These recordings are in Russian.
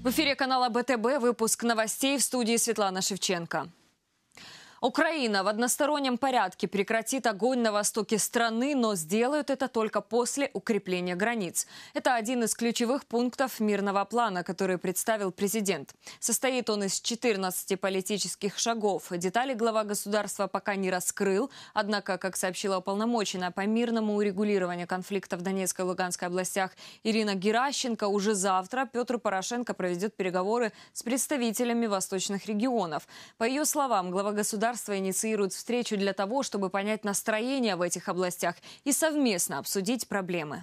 В эфире канала БТБ выпуск новостей, в студии Светлана Шевченко. Украина в одностороннем порядке прекратит огонь на востоке страны, но сделают это только после укрепления границ. Это один из ключевых пунктов мирного плана, который представил президент. Состоит он из 14 политических шагов. Детали глава государства пока не раскрыл. Однако, как сообщила уполномоченная по мирному урегулированию конфликта в Донецкой и Луганской областях Ирина Геращенко, уже завтра Петр Порошенко проведет переговоры с представителями восточных регионов. По ее словам, глава государства инициирует встречу для того, чтобы понять настроение в этих областях и совместно обсудить проблемы.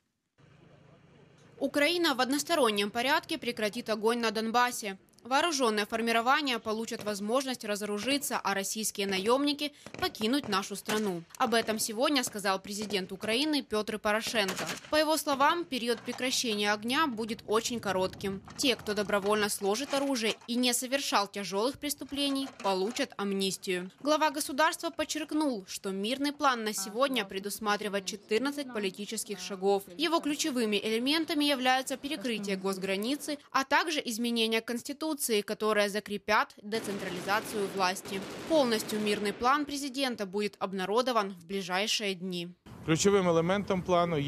Украина в одностороннем порядке прекратит огонь на Донбассе. Вооруженные формирования получат возможность разоружиться, а российские наемники покинуть нашу страну. Об этом сегодня сказал президент Украины Петр Порошенко. По его словам, период прекращения огня будет очень коротким. Те, кто добровольно сложит оружие и не совершал тяжелых преступлений, получат амнистию. Глава государства подчеркнул, что мирный план на сегодня предусматривает 14 политических шагов. Его ключевыми элементами являются перекрытие госграницы, а также изменение Конституции, которые закрепят децентрализацию власти. Полностью мирный план президента будет обнародован в ближайшие дни. Ключевым элементом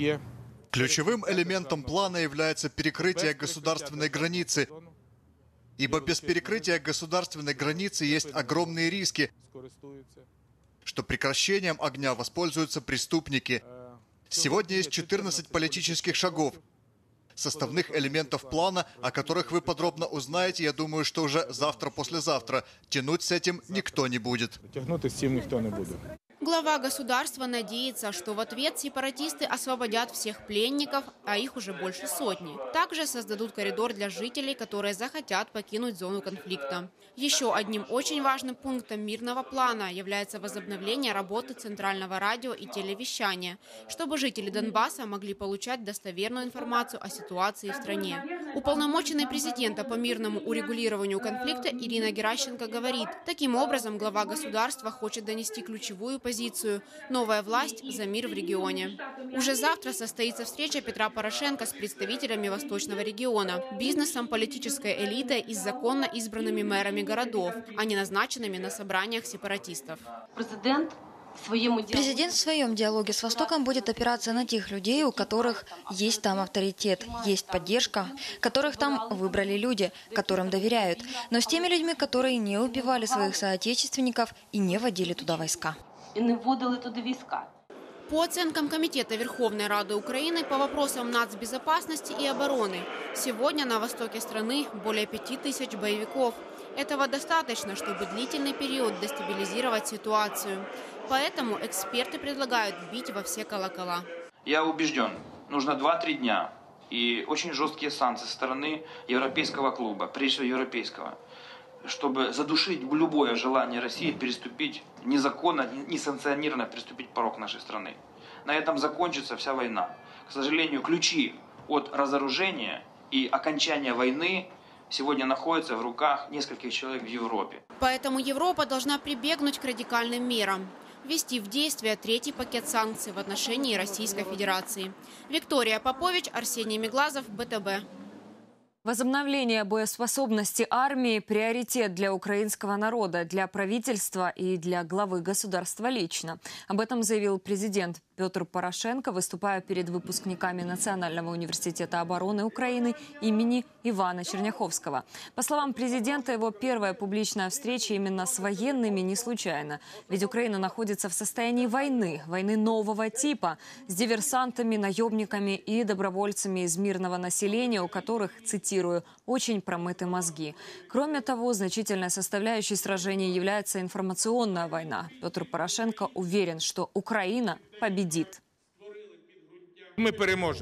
плана является перекрытие государственной границы, ибо без перекрытия государственной границы есть огромные риски, что прекращением огня воспользуются преступники. Сегодня есть 14 политических шагов, составных элементов плана, о которых вы подробно узнаете, я думаю, что уже завтра-послезавтра. Тянуть с этим никто не будет. Глава государства надеется, что в ответ сепаратисты освободят всех пленников, а их уже больше сотни. Также создадут коридор для жителей, которые захотят покинуть зону конфликта. Еще одним очень важным пунктом мирного плана является возобновление работы центрального радио и телевещания, чтобы жители Донбасса могли получать достоверную информацию о ситуации в стране. Уполномоченный президента по мирному урегулированию конфликта Ирина Геращенко говорит, таким образом глава государства хочет донести ключевую позицию «Новая власть за мир в регионе». Уже завтра состоится встреча Петра Порошенко с представителями Восточного региона, бизнесом, политической элитой и законно избранными мэрами городов, а не назначенными на собраниях сепаратистов. Президент в своем диалоге с Востоком будет опираться на тех людей, у которых есть там авторитет, есть поддержка, которых там выбрали люди, которым доверяют, но с теми людьми, которые не убивали своих соотечественников и не водили туда войска. По оценкам Комитета Верховной Рады Украины по вопросам нацбезопасности и обороны, сегодня на востоке страны более 5000 боевиков. Этого достаточно, чтобы длительный период дестабилизировать ситуацию. Поэтому эксперты предлагают бить во все колокола. Я убежден, нужно 2-3 дня и очень жесткие санкции со стороны европейского клуба, прежде всего европейского, чтобы задушить любое желание России переступить незаконно, несанкционированно переступить порог нашей страны. На этом закончится вся война. К сожалению, ключи от разоружения и окончания войны сегодня находятся в руках нескольких человек в Европе. Поэтому Европа должна прибегнуть к радикальным мерам. Ввести в действие 3-й пакет санкций в отношении Российской Федерации. Виктория Попович, Арсений Меглазов, БТБ. Возобновление боеспособности армии – приоритет для украинского народа, для правительства и для главы государства лично. Об этом заявил президент Петр Порошенко, выступая перед выпускниками Национального университета обороны Украины имени Ивана Черняховского. По словам президента, его первая публичная встреча именно с военными не случайна. Ведь Украина находится в состоянии войны нового типа, с диверсантами, наемниками и добровольцами из мирного населения, у которых, цитирую, очень промыты мозги. Кроме того, значительной составляющей сражений является информационная война. Петр Порошенко уверен, что Украина победит. Мы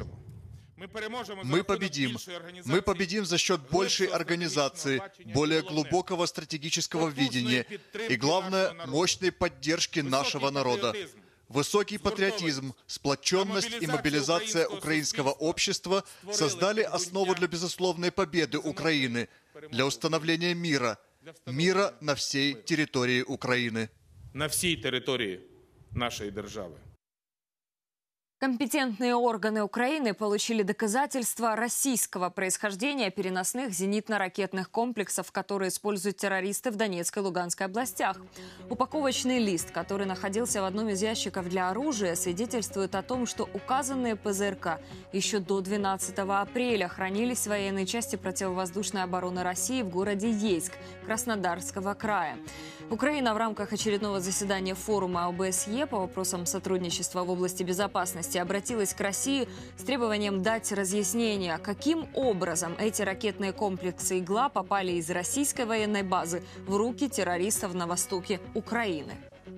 победим. Мы победим за счет большей организации, более глубокого стратегического видения и, главное, мощной поддержки нашего народа. Высокий патриотизм, сплоченность и мобилизация украинского общества создали основу для безусловной победы Украины, для установления мира на всей территории Украины. На всій території нашої держави. Компетентные органы Украины получили доказательства российского происхождения переносных зенитно-ракетных комплексов, которые используют террористы в Донецкой и Луганской областях. Упаковочный лист, который находился в одном из ящиков для оружия, свидетельствует о том, что указанные ПЗРК еще до 12 апреля хранились в военной части противовоздушной обороны России в городе Ейск Краснодарского края. Украина в рамках очередного заседания форума ОБСЕ по вопросам сотрудничества в области безопасности обратилась к России с требованием дать разъяснение, каким образом эти ракетные комплексы «Игла» попали из российской военной базы в руки террористов на востоке Украины.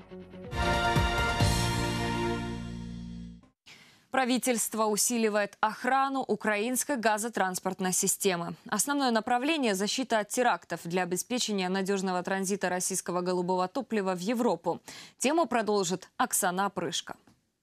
Правительство усиливает охрану украинской газотранспортной системы. Основное направление – защита от терактов для обеспечения надежного транзита российского голубого топлива в Европу. Тему продолжит Оксана Опрышко.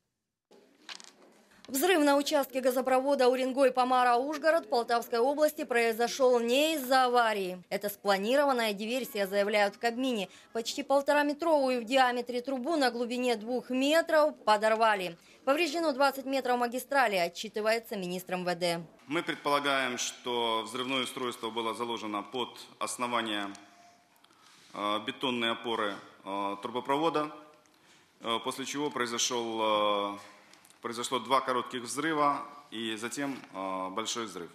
Взрыв на участке газопровода Уренгой-Помара-Ужгород Полтавской области произошел не из-за аварии. Это спланированная диверсия, заявляют в Кабмине. Почти 1,5-метровую в диаметре трубу на глубине 2 метров подорвали. Повреждено 20 метров магистрали, отчитывается министр МВД. Мы предполагаем, что взрывное устройство было заложено под основание бетонной опоры трубопровода, после чего произошло 2 коротких взрыва и затем большой взрыв.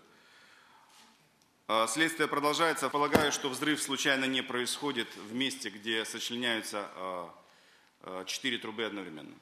Следствие продолжается. Полагаю, что взрыв случайно не происходит в месте, где сочленяются 4 трубы одновременно.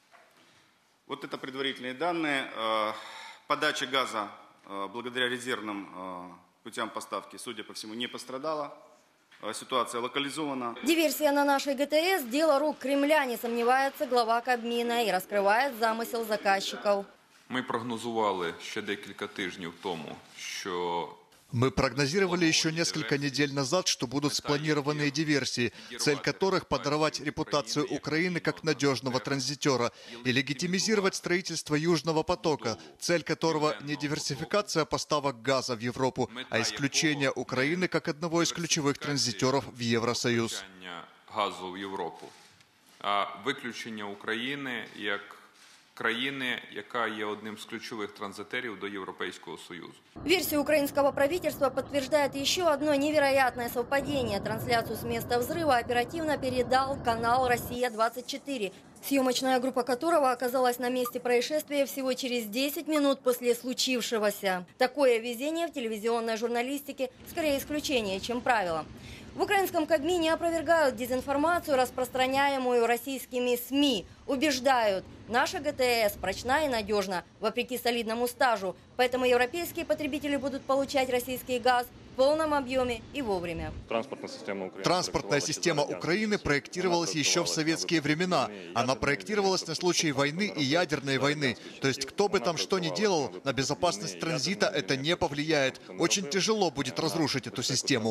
Вот это предварительные данные. Подача газа благодаря резервным путям поставки, судя по всему, не пострадала. Ситуация локализована. Диверсия на нашей ГТС – дело рук Кремля, не сомневается глава Кабміна і розкриває замисел заказчиків. Ми прогнозували ще декілька тижнів тому, що Мы прогнозировали еще несколько недель назад, что будут спланированные диверсии, цель которых – подорвать репутацию Украины как надежного транзитера и легитимизировать строительство Южного потока, цель которого не диверсификация поставок газа в Европу, а исключение Украины как одного из ключевых транзитеров в Евросоюз. Газу в Європу, а виключення України як країни, яка є одним з ключових транзитерів до Європейського Союзу. Версию украинского правительства подтверждает еще одно невероятное совпадение. Трансляцию с места взрыва оперативно передал канал «Россия-24», съемочная группа которого оказалась на месте происшествия всего через 10 минут после случившегося. Такое везение в телевизионной журналистике скорее исключение, чем правило. В украинском Кабмине опровергают дезинформацию, распространяемую российскими СМИ. Убеждают, наша ГТС прочна и надежна, вопреки солидному стажу. Поэтому европейские потребители будут получать российский газ в полном объеме и вовремя. Транспортная система Украины проектировалась еще в советские времена. Она проектировалась на случай войны и ядерной войны. То есть кто бы там что ни делал, на безопасность транзита это не повлияет. Очень тяжело будет разрушить эту систему.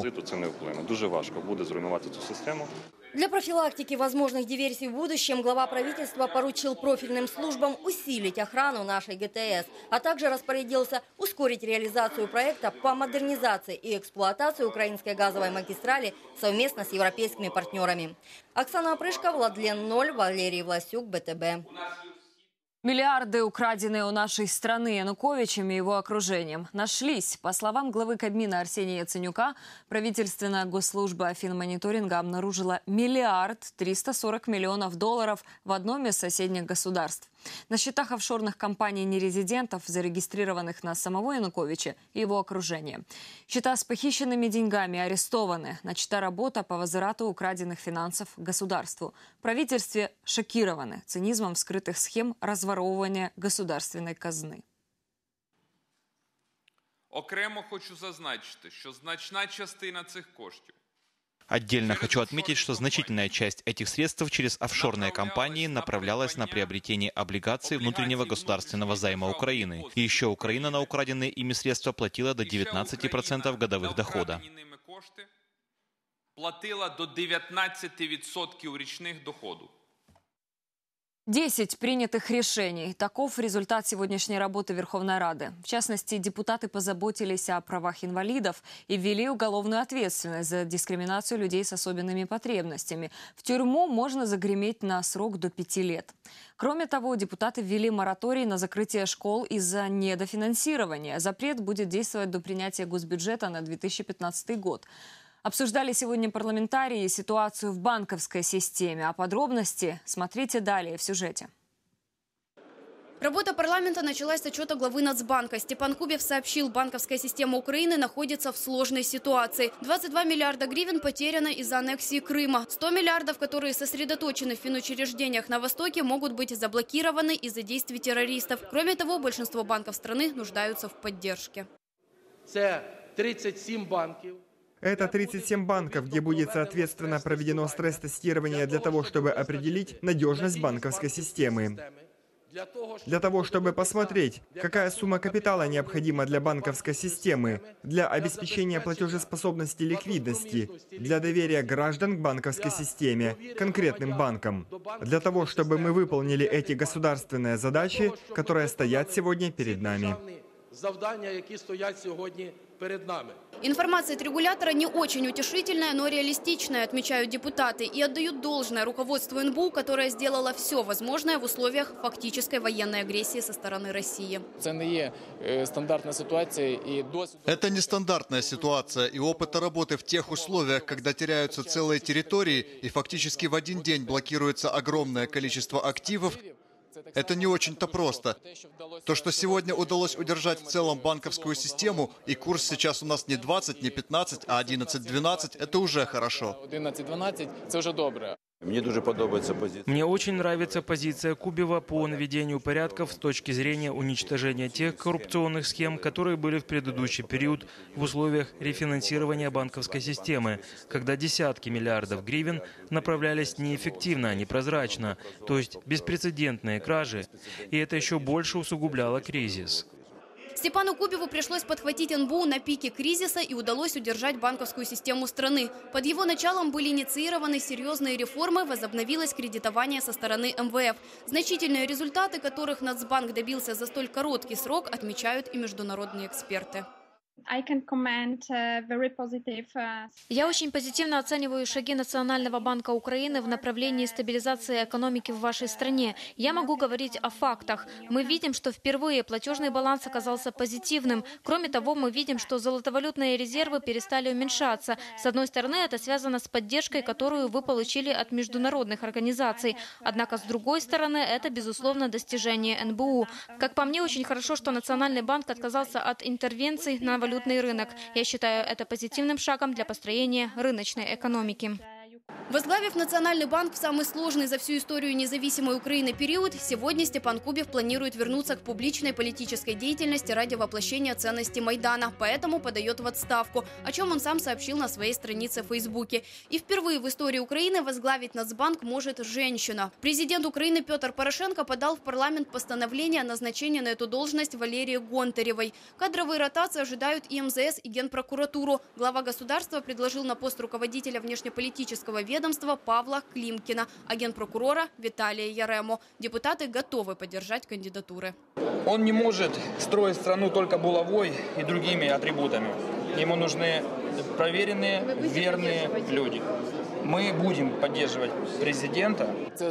Для профилактики возможных диверсий в будущем глава правительства поручил профильным службам усилить охрану нашей ГТС, а также распорядился ускорить реализацию проекта по модернизации и эксплуатации украинской газовой магистрали совместно с европейскими партнерами. Оксана Опрышко, Владлен 0, Валерий Власюк, БТБ. Миллиарды, украденные у нашей страны Януковичем и его окружением, нашлись. По словам главы Кабмина Арсения Яценюка, правительственная госслужба финмониторинга обнаружила 1 340 000 000 долларов в одном из соседних государств. На счетах офшорных компаний нерезидентов, зарегистрированных на самого Януковича и его окружение. Счета с похищенными деньгами арестованы. Начата работа по возврату украденных финансов государству. В правительстве шокированы цинизмом скрытых схем розворовування государственної казни. Окремо хочу зазначити, що значна частина цих коштів Отдельно хочу отметить, что значительная часть этих средств через офшорные компании направлялась на приобретение облигаций внутреннего государственного займа Украины. И еще Украина на украденные ими средства платила до 19% годовых дохода. Платила до 19% річних доходу. 10 принятых решений. Таков результат сегодняшней работы Верховной Рады. В частности, депутаты позаботились о правах инвалидов и ввели уголовную ответственность за дискриминацию людей с особенными потребностями. В тюрьму можно загреметь на срок до 5 лет. Кроме того, депутаты ввели мораторий на закрытие школ из-за недофинансирования. Запрет будет действовать до принятия госбюджета на 2015 год. Обсуждали сегодня парламентарии ситуацию в банковской системе. А подробности смотрите далее в сюжете. Работа парламента началась с отчета главы Нацбанка. Степан Кубев сообщил, банковская система Украины находится в сложной ситуации. 22 миллиарда гривен потеряно из-за аннексии Крыма. 100 миллиардов, которые сосредоточены в финучреждениях на Востоке, могут быть заблокированы из-за действий террористов. Кроме того, большинство банков страны нуждаются в поддержке. Это 37 банков. Это 37 банков, где будет соответственно проведено стресс-тестирование для того, чтобы определить надежность банковской системы. Для того, чтобы посмотреть, какая сумма капитала необходима для банковской системы, для обеспечения платежеспособности и ликвидности, для доверия граждан к банковской системе, конкретным банкам. Для того, чтобы мы выполнили эти государственные задачи, которые стоят сегодня перед нами. Информация от регулятора не очень утешительная, но реалистичная, отмечают депутаты, и отдают должное руководству НБУ, которое сделало все возможное в условиях фактической военной агрессии со стороны России. Это не стандартная ситуация, и опыта работы в тех условиях, когда теряются целые территории и фактически в один день блокируется огромное количество активов, это не очень-то просто. То, что сегодня удалось удержать в целом банковскую систему, и курс сейчас у нас не 20, не 15, а 11-12, это уже хорошо. 11-12 – це вже добре. Мне очень нравится позиция Кубева по наведению порядков с точки зрения уничтожения тех коррупционных схем, которые были в предыдущий период в условиях рефинансирования банковской системы, когда десятки миллиардов гривен направлялись неэффективно, непрозрачно, то есть беспрецедентные кражи, и это еще больше усугубляло кризис. Степану Кубеву пришлось подхватить НБУ на пике кризиса и удалось удержать банковскую систему страны. Под его началом были инициированы серьезные реформы, возобновилось кредитование со стороны МВФ. Значительные результаты, которых Нацбанк добился за столь короткий срок, отмечают и международные эксперты. Я очень позитивно оцениваю шаги Национального банка Украины в направлении стабилизации экономики в вашей стране. Я могу говорить о фактах. Мы видим, что впервые платежный баланс оказался позитивным. Кроме того, мы видим, что золотовалютные резервы перестали уменьшаться. С одной стороны, это связано с поддержкой, которую вы получили от международных организаций. Однако, с другой стороны, это, безусловно, достижение НБУ. Как по мне, очень хорошо, что Национальный банк отказался от интервенций на валютный рынок. Я считаю это позитивным шагом для построения рыночной экономики. Возглавив Национальный банк в самый сложный за всю историю независимой Украины период, сегодня Степан Кубев планирует вернуться к публичной политической деятельности ради воплощения ценностей Майдана, поэтому подает в отставку, о чем он сам сообщил на своей странице в Фейсбуке. И впервые в истории Украины возглавить Нацбанк может женщина. Президент Украины Петр Порошенко подал в парламент постановление о назначении на эту должность Валерии Гонтаревой. Кадровые ротации ожидают и МЗС, и Генпрокуратуру. Глава государства предложил на пост руководителя внешнеполитического ведомства Павла Климкина, а генпрокурора Виталия Ярему. Депутаты готовы поддержать кандидатуры. Он не может строить страну только булавой и другими атрибутами. Ему нужны проверенные, верные люди. Мы будем поддерживать президента.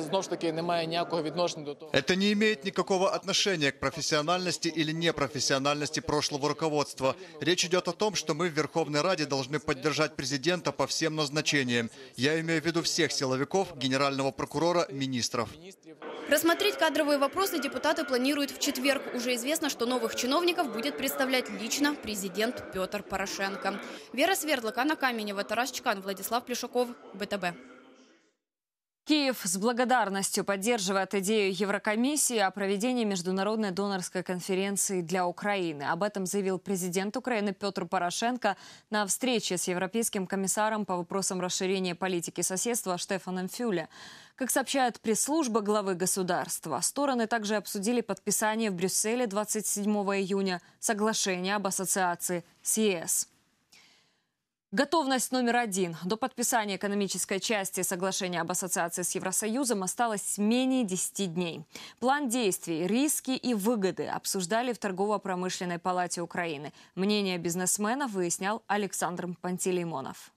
Это не имеет никакого отношения к профессиональности или непрофессиональности прошлого руководства. Речь идет о том, что мы в Верховной Раде должны поддержать президента по всем назначениям. Я имею в виду всех силовиков, генерального прокурора, министров. Рассмотреть кадровые вопросы депутаты планируют в четверг. Уже известно, что новых чиновников будет представлять лично президент Петр Порошенко. Вера Свердлок, Анна Каменева, Тарас Чкан, Владислав Плешаков, БТБ. Киев с благодарностью поддерживает идею Еврокомиссии о проведении международной донорской конференции для Украины. Об этом заявил президент Украины Петр Порошенко на встрече с европейским комиссаром по вопросам расширения политики соседства Штефаном Фюле. Как сообщает пресс-служба главы государства, стороны также обсудили подписание в Брюсселе 27 июня соглашения об ассоциации с ЕС. Готовность номер один. До подписания экономической части соглашения об ассоциации с Евросоюзом осталось менее 10 дней. План действий, риски и выгоды обсуждали в Торгово-промышленной палате Украины. Мнение бизнесменов выяснял Александр Пантелеймонов.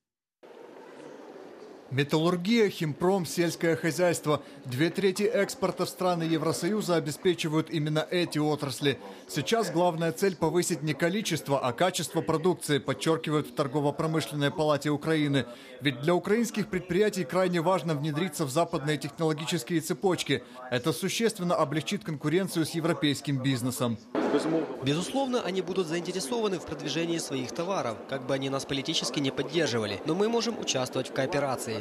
Металлургия, химпром, сельское хозяйство. 2/3 экспорта в страны Евросоюза обеспечивают именно эти отрасли. Сейчас главная цель – повысить не количество, а качество продукции, подчеркивают в Торгово-промышленной палате Украины. Ведь для украинских предприятий крайне важно внедриться в западные технологические цепочки. Это существенно облегчит конкуренцию с европейским бизнесом. Безусловно, они будут заинтересованы в продвижении своих товаров, как бы они нас политически не поддерживали. Но мы можем участвовать в кооперации.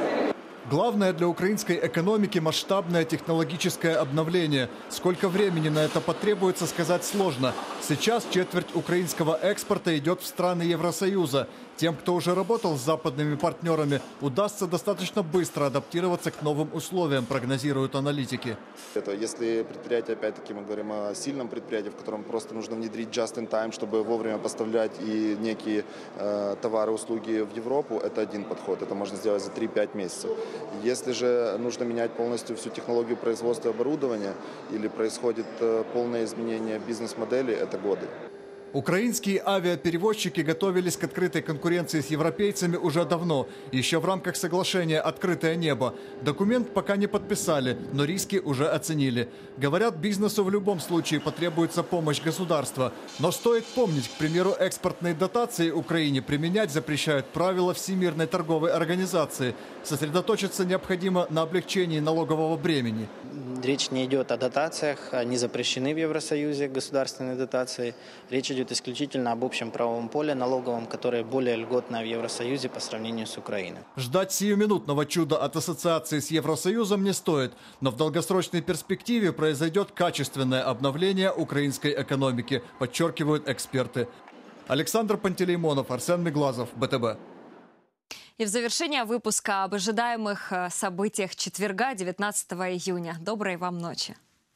Главное для украинской экономики – масштабное технологическое обновление. Сколько времени на это потребуется, сказать сложно. Сейчас четверть украинского экспорта идет в страны Евросоюза. Тем, кто уже работал с западными партнерами, удастся достаточно быстро адаптироваться к новым условиям, прогнозируют аналитики. Если предприятие, опять-таки, мы говорим о сильном предприятии, в котором просто нужно внедрить just in time, чтобы вовремя поставлять и некие товары, услуги в Европу, это один подход. Это можно сделать за 3-5 месяцев. Если же нужно менять полностью всю технологию производства и оборудования или происходит полное изменение бизнес-модели, это годы. Украинские авиаперевозчики готовились к открытой конкуренции с европейцами уже давно, еще в рамках соглашения «Открытое небо». Документ пока не подписали, но риски уже оценили. Говорят, бизнесу в любом случае потребуется помощь государства. Но стоит помнить, к примеру, экспортные дотации Украине применять запрещают правила Всемирной торговой организации. Сосредоточиться необходимо на облегчении налогового бремени. Речь не идет о дотациях, они запрещены в Евросоюзе, государственные дотации. Речь идет исключительно об общем правовом поле налоговом, которое более льготное в Евросоюзе по сравнению с Украиной. Ждать сиюминутного чуда от ассоциации с Евросоюзом не стоит, но в долгосрочной перспективе произойдет качественное обновление украинской экономики, подчеркивают эксперты. Александр Пантелеймонов, Арсен Меглазов, БТБ. И в завершение выпуска об ожидаемых событиях четверга, 19 июня. Доброй вам ночи.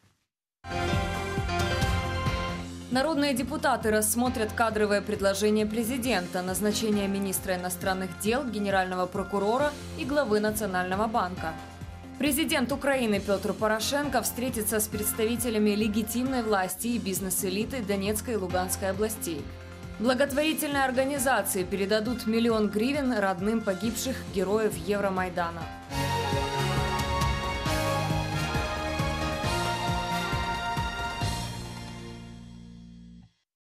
Народные депутаты рассмотрят кадровое предложение президента, назначение министра иностранных дел, генерального прокурора и главы Национального банка. Президент Украины Петр Порошенко встретится с представителями легитимной власти и бизнес-элиты Донецкой и Луганской областей. Благотворительные организации передадут 1 000 000 гривен родным погибших героев Евромайдана.